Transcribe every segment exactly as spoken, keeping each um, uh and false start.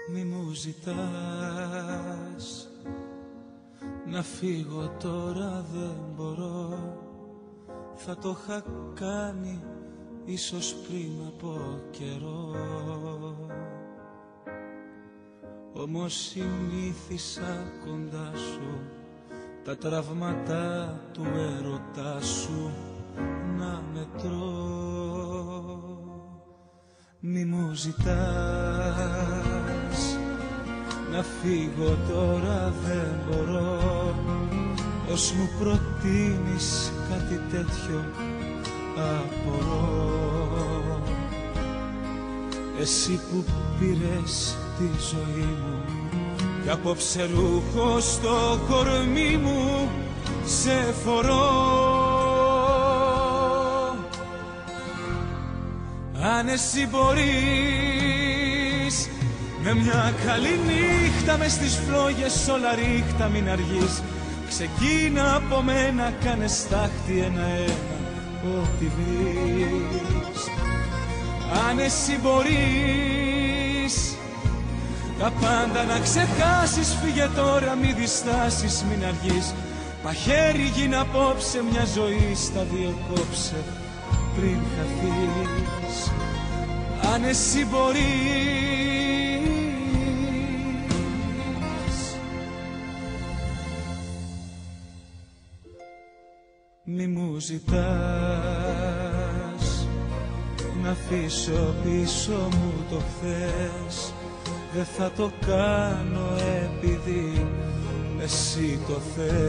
Μη μου ζητάς να φύγω τώρα, δεν μπορώ. Θα το είχα κάνει ίσως πριν από καιρό. Όμως συνήθισα κοντά σου τα τραύματα του έρωτά σου να μετρώ. Μη μου ζητάς να φύγω τώρα, δεν μπορώ. Ως μου προτείνεις κάτι τέτοιο απορώ. Εσύ που πήρες τη ζωή μου κι απόψε ρούχο στο κορμί μου σε φορώ. Αν εσύ μπορείς με μια καλή νύχτα μες στις φλόγες όλα ρίχτα, μην αργείς. Ξεκίνα από μένα, κάνε στάχτη ένα-ένα ό,τι βρεις. Αν εσύ μπορείς τα πάντα να ξεχάσεις, φύγε τώρα, μη διστάσεις, μην αργείς. Παχαίρι γίνε απόψε, μια ζωή στα δύο κόψε πριν χαθείς. Αν εσύ μπορείς μη μου ζητάς να αφήσω πίσω μου το χθες. Δεν θα το κάνω επειδή εσύ το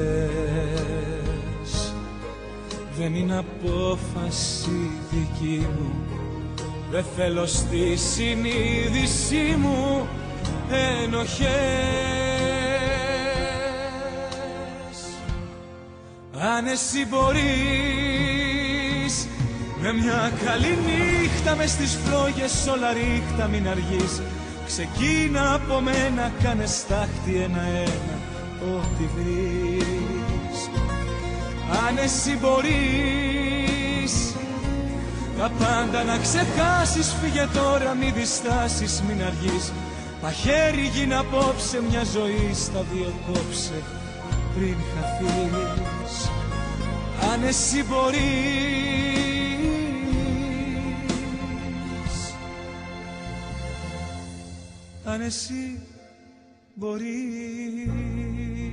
θες. Δεν είναι απόφαση δική μου, δεν θέλω στη συνείδησή μου ενοχές. Αν εσύ μπορείς με μια καλή νύχτα μες στις φλόγες όλα ρίχτα, μην αργείς. Ξεκίνα από μένα, κάνε στάχτη ένα-ένα ό,τι βρεις. Αν εσύ μπορείς τα πάντα να ξεχάσεις, φύγε τώρα, μη διστάσεις, μην αργείς. Παχαίρι γίνε απόψε, μια ζωή στα δύο κόψε πριν χαθείς. Αν εσύ μπορείς, αν εσύ μπορείς.